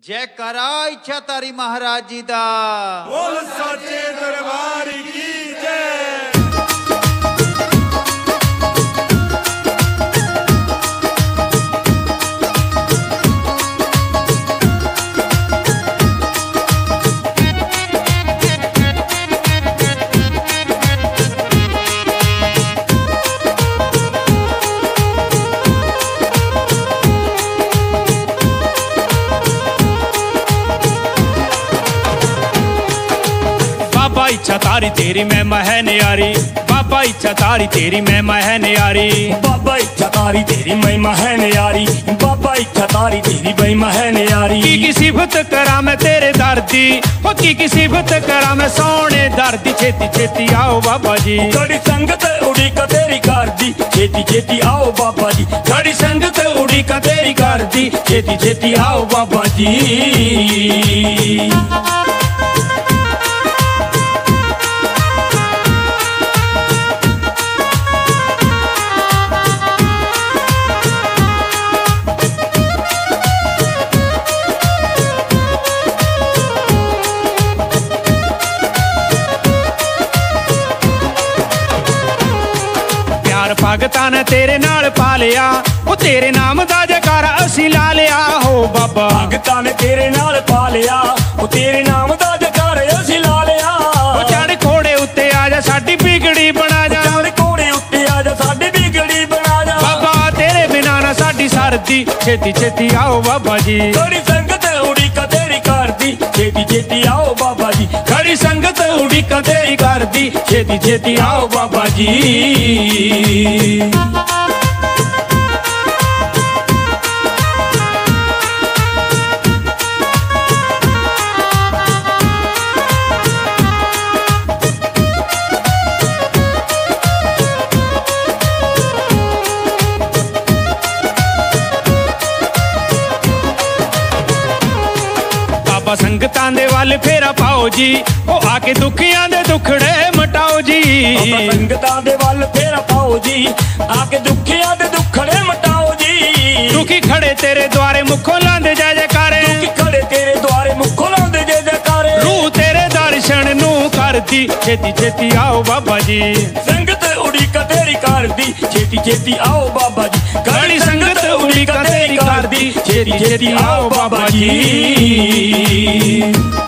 जयकारा इच्छा तारी महाराज जी दा। बोल सच्चे दरबार की जय। बाबा इच्छा तारी तेरी महिमा है न्यारी, बाबा इच्छा तारी तेरी महिमा है न्यारी, बाबा इच्छा तारी तेरी महिमा है न्यारी, बाबा इच्छा तारी तेरी महिमा है न्यारी। की सिफत करा मैं तेरे दर्दी, हो की सिफत करा मैं सोने दर्दी। छेती छेती आओ बाबा जी, थोड़ी संगत उड़ी का तेरी कर दी, छेती छेती आओ बाबा जी। थोड़ी संगत उड़ी का तेरी कर दी, छेती छेती आओ बाबा जी। भगतां ने तेरे नाल पा लिया, वो तेरे नाम दा जयकारा असी ला लिया हो बाबा। भगतां ने तेरे नाल पा लिया, वो तेरे नाम दा जयकारा असी ला लिया। वो चढ़ घोड़े उत्ते आ जा साडी बिगड़ी बना जा, चढ़ घोड़े उत्ते आ जा साडी बिगड़ी बना जा। बाबा तेरे बिना ना साडी सरदी, छेती छेती आओ बाबा जी। थोड़ी संगत उड़ी का तेरी कर दी, छेती छेती आओ बाबा जी। खड़ी संगत उड़ी का तेरी कर दी, छेती छेती आओ बाबा जी। संगतां दे वाल फेरा पाओ जी, ओ आके दुखियां दे दुखड़े मटाओ जी। संगतां दे वाल फेरा पाओ जी, आके दुखियां दे दुखड़े मटाओ जी। दुखी खड़े तेरे द्वारे मुखों लांदे जय जयकारे, दुखी खड़े तेरे द्वारे मुखों लांदे जय जयकारे। रूह तेरे दर्शन नू करदी, छेती छेती आओ बाबा जी। संगत उड़ी का तेरी कर दी, छेती छेती आओ बाबा जी। खड़ी संगत उड़ी का तेरी कर दी, छेती छेती आओ बाबा जी।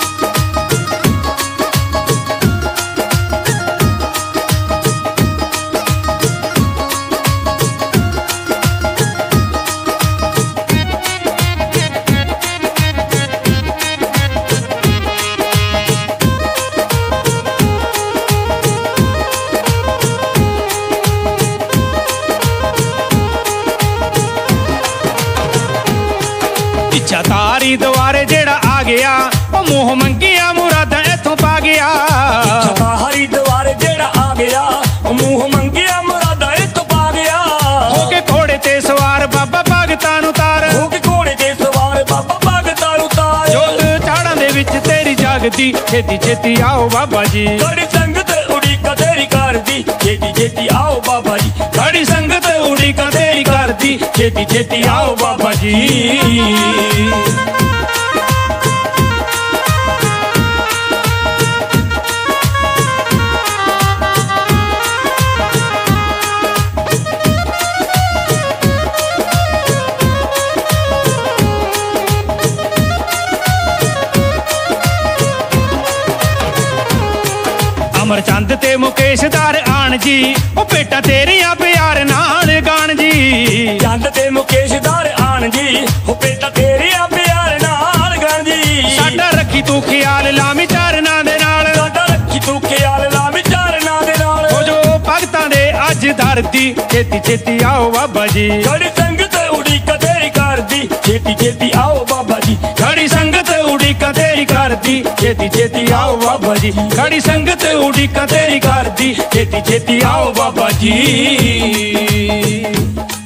इच्छा तारी द्वारे जेड़ा आ गया, ओ मुँह मंगिया मुरादा इथों पा गया। इच्छा तारी द्वारे जेड़ा आ गया, ओ मुँह मंगिया मुरादा इथों पा गया। होके घोड़े ते सवार बाबा भगतां नूं तार, होके घोड़े ते सवार बाबा भगतां नूं तार। जोत झाड़ां दे विच तेरी जागदी, छेती छेती आओ बाबा जी। खड़ी संगत उड़ी का तेरी कर दी, छेती छेती आओ बाबा जी। खड़ी संगत उड़ी का तेरी कर दी, छेती छेती आओ बाबा जी। अमर चंद ते मुकेश दार आन जी, ओ बेटा तेरिया प्यार नाल गान जी। चंद ते मुकेश दार आन जी, ओ बेटा तेरिया प्यार नाल गान जी। साडा रखी तू ख्याल लामी चरना दे नाल, साडा रखी तू ख्याल लामी चरना दे नाल। ओ जो भगतां दे अज धरती, छेती छेती आओ बाबा जी। खड़ी संगत उड़ी का तेरी कर दी, छेती छेती आओ बाबा जी। खड़ी संगत उड़ी का तेरी कर दी, छेती छेती आओ बाबा जी। खड़ी संगत उड़ी का तेरी कर दी, छेती छेती आओ बाबा जी।